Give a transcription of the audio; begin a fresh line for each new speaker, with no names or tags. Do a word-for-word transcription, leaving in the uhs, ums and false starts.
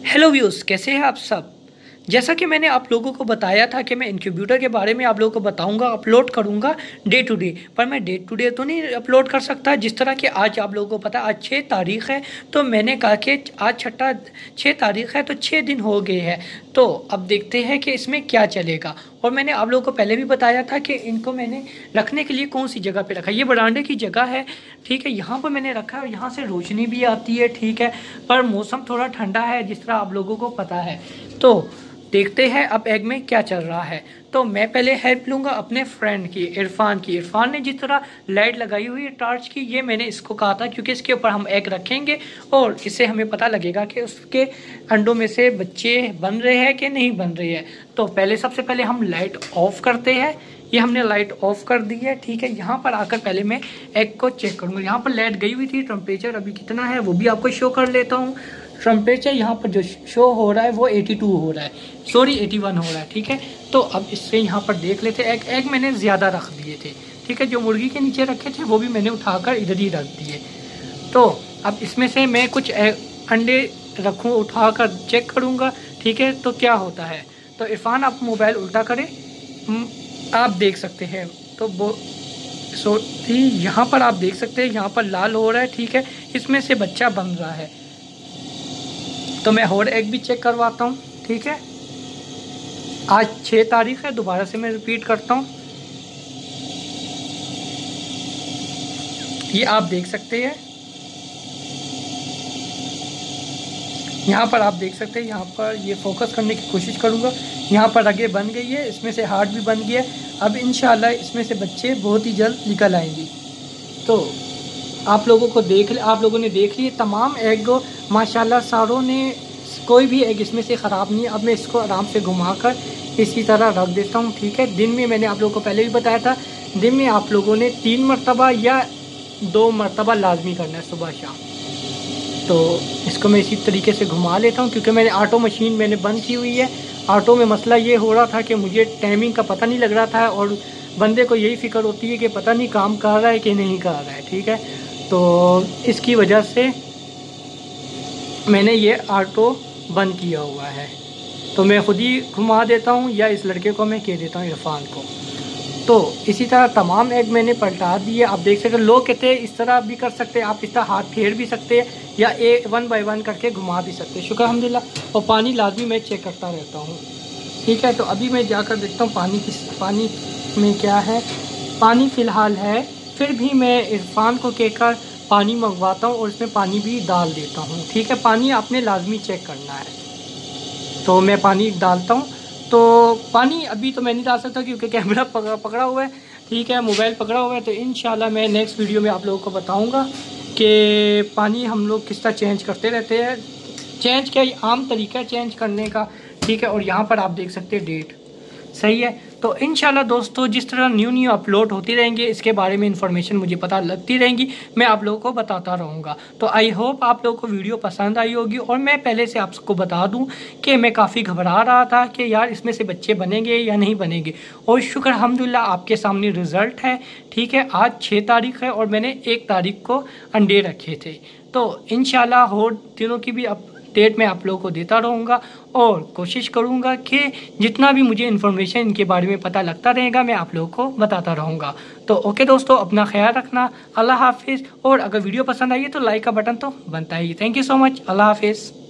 Hello viewers, कैसे हैं आप सब। जैसा कि मैंने आप लोगों को बताया था कि मैं इनक्यूबेटर के बारे में आप लोगों को बताऊंगा, अपलोड करूंगा डे टू डे। पर मैं डे टू डे तो नहीं अपलोड कर सकता, जिस तरह कि आज आप लोगों को पता है आज छः तारीख है, तो मैंने कहा कि आज छठा छः तारीख है तो छः दिन हो गए हैं। तो अब देखते हैं कि इसमें क्या चलेगा। और मैंने आप लोगों को पहले भी बताया था कि इनको मैंने रखने के लिए कौन सी जगह पे रखा। ये बरामदे की जगह है, ठीक है, यहाँ पर मैंने रखा है और यहाँ से रोशनी भी आती है, ठीक है। पर मौसम थोड़ा ठंडा है, जिस तरह आप लोगों को पता है। तो देखते हैं अब एग में क्या चल रहा है। तो मैं पहले हेल्प लूँगा अपने फ्रेंड की, इरफान की। इरफान ने जिस तरह लाइट लगाई हुई है टॉर्च की, ये मैंने इसको कहा था क्योंकि इसके ऊपर हम एग रखेंगे और इससे हमें पता लगेगा कि उसके अंडों में से बच्चे बन रहे हैं कि नहीं बन रहे हैं। तो पहले सबसे पहले हम लाइट ऑफ करते हैं। ये हमने लाइट ऑफ कर दी है, ठीक है। यहाँ पर आकर पहले मैं एग को चेक करूँगा। यहाँ पर लाइट गई हुई थी, टेम्परेचर अभी कितना है वो भी आपको शो कर लेता हूँ। टेम्परेचर यहाँ पर जो शो हो रहा है वो बयासी हो रहा है, सॉरी इक्यासी हो रहा है, ठीक है। तो अब इससे यहाँ पर देख लेते हैं। एग एग मैंने ज़्यादा रख दिए थे, ठीक है। जो मुर्गी के नीचे रखे थे वो भी मैंने उठाकर इधर ही रख दिए। तो अब इसमें से मैं कुछ अंडे रखूँ, उठाकर चेक करूँगा, ठीक है। तो क्या होता है। तो इरफान आप मोबाइल उल्टा करें, आप देख सकते हैं। तो वो सॉरी यहाँ पर आप देख सकते हैं, यहाँ पर लाल हो रहा है, ठीक है। इसमें से बच्चा बन रहा है। तो मैं और एग भी चेक करवाता हूँ, ठीक है। आज छः तारीख है, दोबारा से मैं रिपीट करता हूँ। ये आप देख सकते हैं, यहाँ पर आप देख सकते हैं। यहाँ पर ये फोकस करने की कोशिश करूँगा। यहाँ पर रगे बन गई है, इसमें से हार्ट भी बन गया। अब इंशाल्लाह इसमें से बच्चे बहुत ही जल्द निकल आएंगे। तो आप लोगों को देख आप लोगों ने देख लिए तमाम एग माशाल्लाह, सारों ने कोई भी एग इसमें से ख़राब नहीं है। अब मैं इसको आराम से घुमाकर इसी तरह रख देता हूँ, ठीक है। दिन में मैंने आप लोगों को पहले भी बताया था, दिन में आप लोगों ने तीन मरतबा या दो मरतबा लाजमी करना है, सुबह शाम। तो इसको मैं इसी तरीके से घुमा लेता हूँ क्योंकि मैंने ऑटो मशीन मैंने बंद की हुई है। ऑटो में मसला ये हो रहा था कि मुझे टाइमिंग का पता नहीं लग रहा था और बंदे को यही फ़िक्र होती है कि पता नहीं काम कर रहा है कि नहीं कर रहा है, ठीक है। तो इसकी वजह से मैंने ये ऑटो बंद किया हुआ है। तो मैं ख़ुद ही घुमा देता हूँ या इस लड़के को मैं कह देता हूँ, इरफान को। तो इसी तरह तमाम एग मैंने पलटा दिए। आप देख सकते हैं, लोग कहते हैं इस तरह भी कर सकते हैं, आप इस तरह हाथ फेर भी सकते हैं या ए वन बाई वन करके घुमा भी सकते हैं। शुक्र अल्हम्दुलिल्लाह। और पानी लाजमी मैं चेक करता रहता हूँ, ठीक है। तो अभी मैं जाकर देखता हूँ पानी किस पानी में क्या है। पानी फ़िलहाल है, फिर भी मैं इरफान को कहकर पानी मंगवाता हूँ और इसमें पानी भी डाल देता हूँ, ठीक है। पानी आपने लाजमी चेक करना है। तो मैं पानी डालता हूँ। तो पानी अभी तो मैं नहीं डाल सकता क्योंकि कैमरा पकड़ा पकड़ा हुआ है, ठीक है, मोबाइल पकड़ा हुआ है। तो इंशाल्लाह मैं नेक्स्ट वीडियो में आप लोगों को बताऊँगा कि पानी हम लोग किस तरह चेंज करते रहते हैं। चेंज क्या आम तरीका चेंज करने का, ठीक है। और यहाँ पर आप देख सकते हैं डेट सही है। तो इंशाल्लाह दोस्तों, जिस तरह न्यू न्यू अपलोड होती रहेंगी, इसके बारे में इंफॉर्मेशन मुझे पता लगती रहेंगी, मैं आप लोगों को बताता रहूँगा। तो आई होप आप लोगों को वीडियो पसंद आई होगी। और मैं पहले से आपको बता दूं कि मैं काफ़ी घबरा रहा था कि यार इसमें से बच्चे बनेंगे या नहीं बनेंगे। और शुक्र अल्हम्दुलिल्लाह आपके सामने रिज़ल्ट है, ठीक है। आज छः तारीख है और मैंने एक तारीख को अंडे रखे थे। तो इंशाल्लाह और दिनों की भी अब डेट में आप लोगों को देता रहूँगा और कोशिश करूँगा कि जितना भी मुझे इन्फॉर्मेशन इनके बारे में पता लगता रहेगा मैं आप लोगों को बताता रहूँगा। तो ओके दोस्तों, अपना ख्याल रखना। अल्लाह हाफिज़। और अगर वीडियो पसंद आई है तो लाइक का बटन तो बनता ही। Thank you so much. अल्लाह हाफिज़।